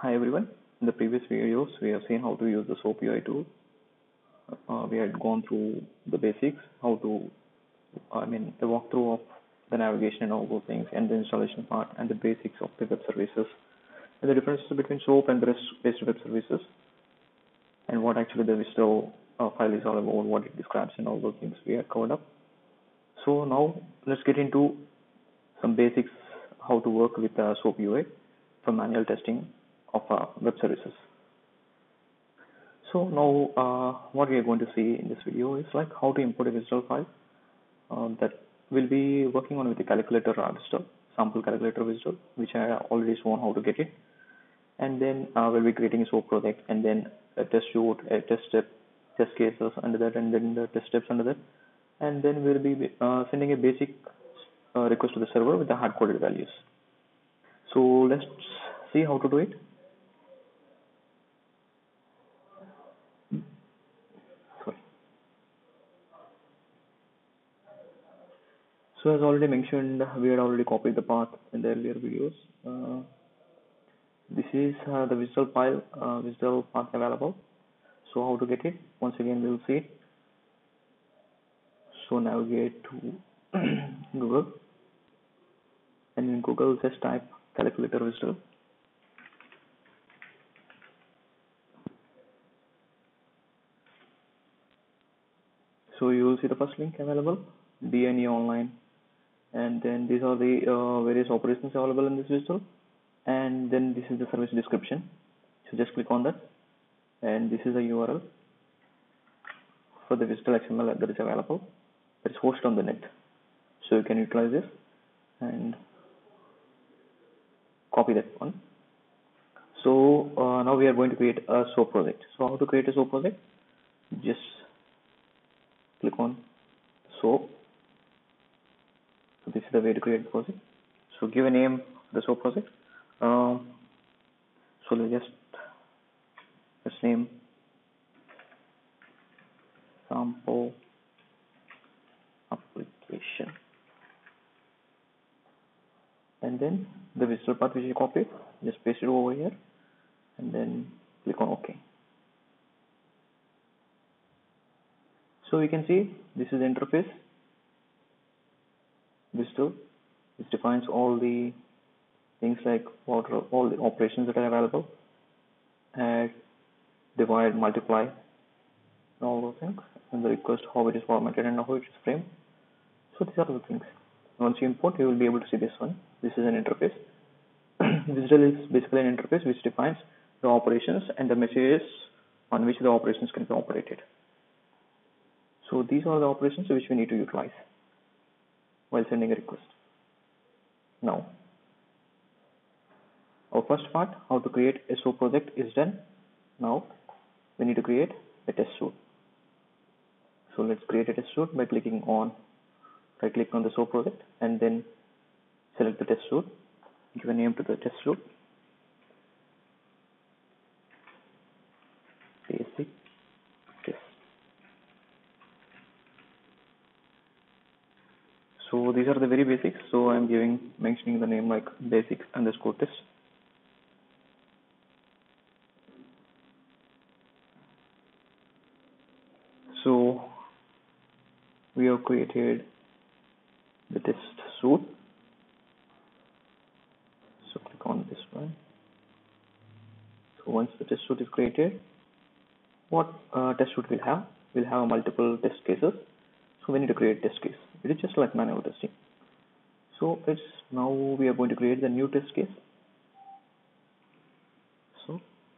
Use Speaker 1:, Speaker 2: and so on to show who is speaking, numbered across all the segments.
Speaker 1: Hi everyone. In the previous videos, we have seen how to use the SOAP UI tool. We had gone through the basics, the walkthrough of the navigation and all those things, and the installation part, and the basics of the web services, and the differences between SOAP and the REST-based web services, and what actually the Visual file is all about, what it describes, and all those things we have covered up. So now let's get into some basics how to work with SOAP UI for manual testing of web services. So now what we are going to see in this video is like how to import a visual file that will be working on with the calculator visual, sample calculator visual, which I already shown how to get it. And then we'll be creating a SOAP project, and then a test suite, a test step, test cases under that, and then the test steps under that. And then we'll be sending a basic request to the server with the hard-coded values. So let's see how to do it. So as already mentioned, we had already copied the path in the earlier videos. This is the visual file, visual path available. So how to get it? Once again, we'll see it. So navigate to Google, and in Google just type calculator visual. So you will see the first link available, DNE Online, and then these are the various operations available in this visual, and then this is the service description. So just click on that, and this is the URL for the visual XML that is available, that is hosted on the net. So you can utilize this and copy that one. So now we are going to create a SOAP project. So how to create a SOAP project? Just click on SOAP. So this is the way to create the project. So give a name to the SOAP project. So let's name sample application, and then the visual path which you copied, just paste it over here, and then click on OK. So we can see this is the interface visual, which defines all the things like what are all the operations that are available, add, divide, multiply, and all those things, and the request, how it is formatted and how it is framed. So these are the things. Once you import, you will be able to see this one. This is an interface. Visual is basically an interface which defines the operations and the messages on which the operations can be operated. So these are the operations which we need to utilize while sending a request. Now, our first part, how to create a SOAP project, is done. Now, we need to create a test suite. So let's create a test suite by clicking on, right-click on the SOAP project, and then select the test suite. Give a name to the test suite. Basic test. So these are the very basics. So I'm mentioning the name like basic underscore test. So we have created the test suite. So click on this one. So once the test suite is created, what test suite will have? We'll have multiple test cases. So we need to create test case. It is just like manual testing. So now we are going to create the new test case. So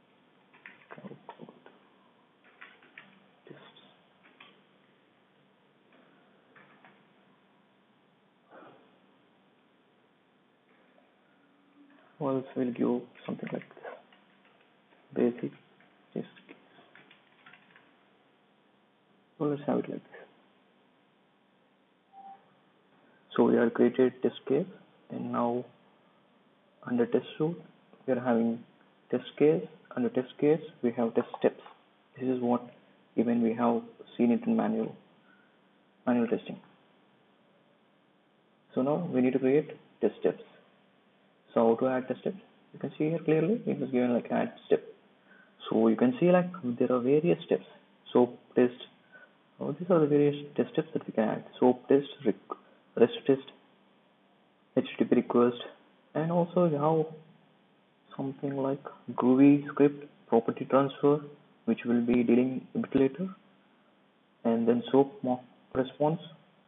Speaker 1: we'll give something like this. Basic test case. So let's have it like this. So we have created test case, and now under test suite we are having test case. Under test case we have test steps. This is what even we have seen it in manual testing. So now we need to create test steps. So how to add test steps? You can see here clearly it was given like add step. So you can see like there are various steps. Soap test. These are the various test steps that we can add. Soap test, rest test, HTTP request, and also you have something like Groovy script, property transfer, which we'll be dealing a bit later, and then SOAP mock response.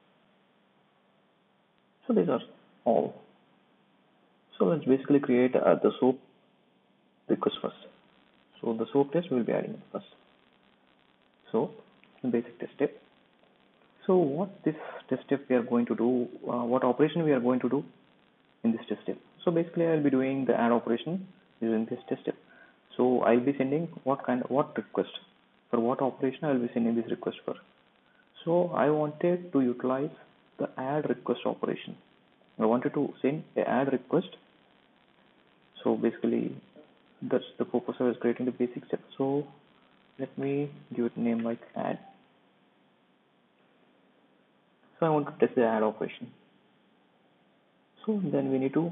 Speaker 1: So these are all. So let's basically create the SOAP request first. So the SOAP test we'll be adding first. So basic test step. So what this test step we are going to do, what operation we are going to do in this test step. So basically I'll be doing the add operation using this test step. So I'll be sending what request, for what operation I'll be sending this request for. So I wanted to utilize the add request operation. I wanted to send a add request. So basically that's the purpose I was creating the basic step. So let me give it a name like add. So I want to test the add operation. So then we need to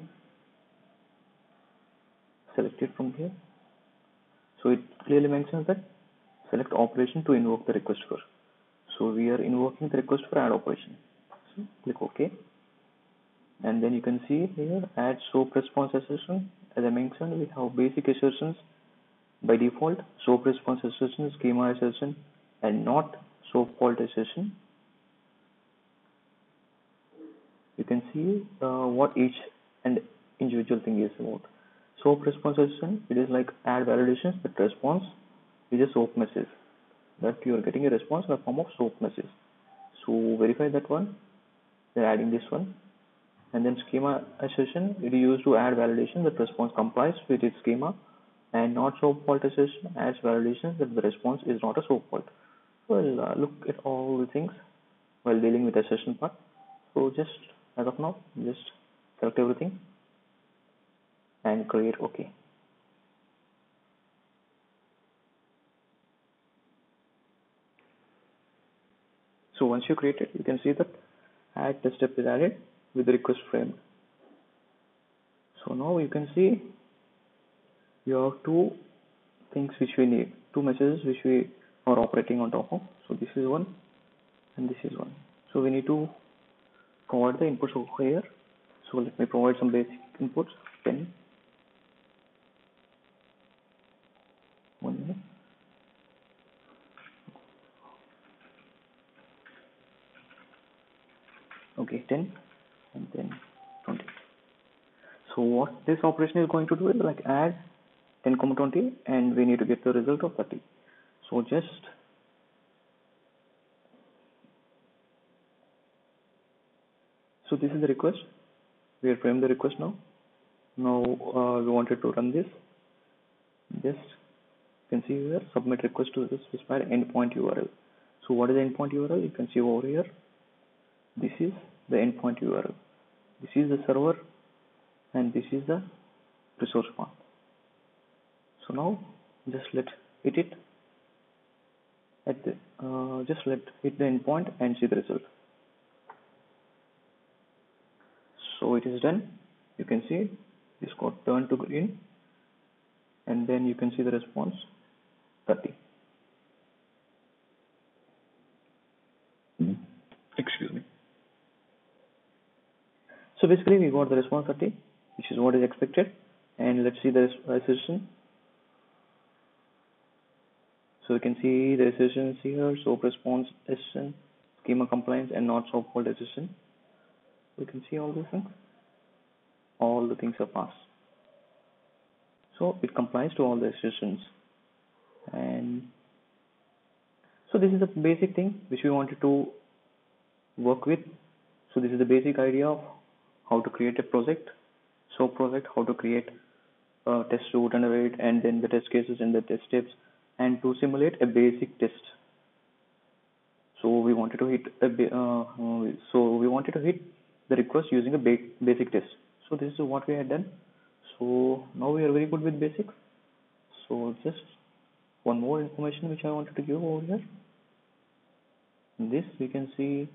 Speaker 1: select it from here. So it clearly mentions that select operation to invoke the request for. So we are invoking the request for add operation. So click OK. And then you can see here add SOAP response assertion. As I mentioned, we have basic assertions by default, SOAP response assertion, schema assertion, and not SOAP fault assertion. You can see what each and individual thing is about. SOAP response assertion, it is like add validations, but response is a SOAP message. That you are getting a response in the form of SOAP message. So verify that one. Then adding this one. And then schema assertion, it is used to add validation that response complies with its schema, and not SOAP fault assertion adds validation that the response is not a SOAP fault. Well, look at all the things while dealing with assertion part. So just as of now, just select everything and create OK. So once you create it, you can see that add test step is added with the request frame. So now you can see you have two things which we need, two messages which we are operating on top of. So this is one and this is one. So we need to provide the inputs over here. So let me provide some basic inputs. 10. 1 minute. Okay, 10 and then 20. So what this operation is going to do is like add 10, 20, and we need to get the result of 30. So just so this is the request. We have framed the request now. Now we wanted to run this. Just you can see here submit request to the specified endpoint URL. So what is the endpoint URL? You can see over here. This is the endpoint URL. This is the server, and this is the resource path. So now just let it at the just let hit the endpoint and see the result. So it is done. You can see this got turned to green, and then you can see the response 30. Excuse me. So basically we got the response 30, which is what is expected, and let's see the assertion. So you can see the assertions here: SOAP response assertion, schema compliance, and not SOAP fault assertion. You can see all these things. All the things are passed. So it complies to all the assertions. And so this is the basic thing which we wanted to work with. So this is the basic idea of how to create a project, SOAP project, how to create a test to generate, and then the test cases and the test steps, and to simulate a basic test. So we wanted to hit the request using a basic test. So this is what we had done. So now we are very good with basics. So just one more information which I wanted to give over here. In this we can see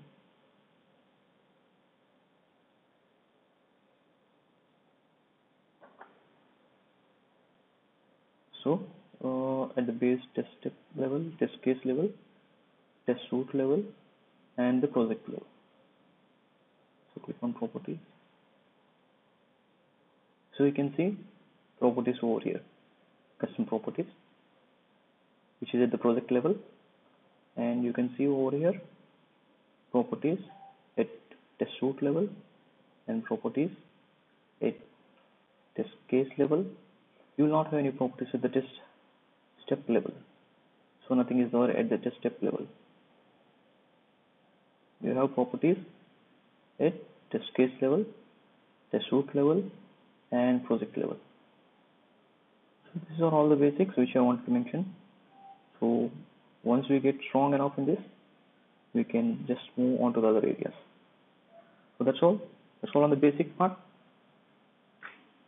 Speaker 1: So at the base test step level, test case level, test suite level, and the project level. So click on properties. So you can see properties over here, custom properties, which is at the project level, and you can see over here properties at test suite level and properties at test case level. You will not have any properties at the test step level, so nothing is there at the test step level. You have properties at test case level, test suite level, and project level. So these are all the basics which I want to mention. So once we get strong enough in this, we can just move on to the other areas. So that's all on the basic part.